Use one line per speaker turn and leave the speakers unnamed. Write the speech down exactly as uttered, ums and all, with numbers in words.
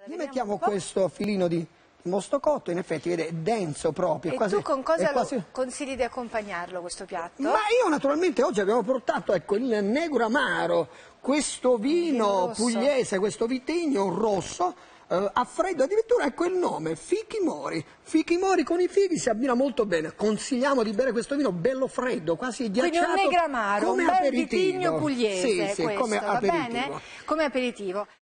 Gli mettiamo questo filino di mosto cotto, in effetti vede, è denso proprio.
E
quasi,
tu con cosa
quasi...
lo consigli di accompagnarlo questo piatto?
Ma io naturalmente oggi abbiamo portato, ecco, il Negro Amaro, questo vino, vino pugliese, questo vitigno rosso, eh, a freddo, addirittura ecco il nome, Fichi Mori. Fichi Mori con i fighi si abbina molto bene. Consigliamo di bere questo vino bello freddo, quasi ghiacciato.
Quindi un Negro Amaro,
come
un bel
aperitivo.
vitigno pugliese,
sì, sì,
questo,
come
va
aperitivo.
bene? Come aperitivo.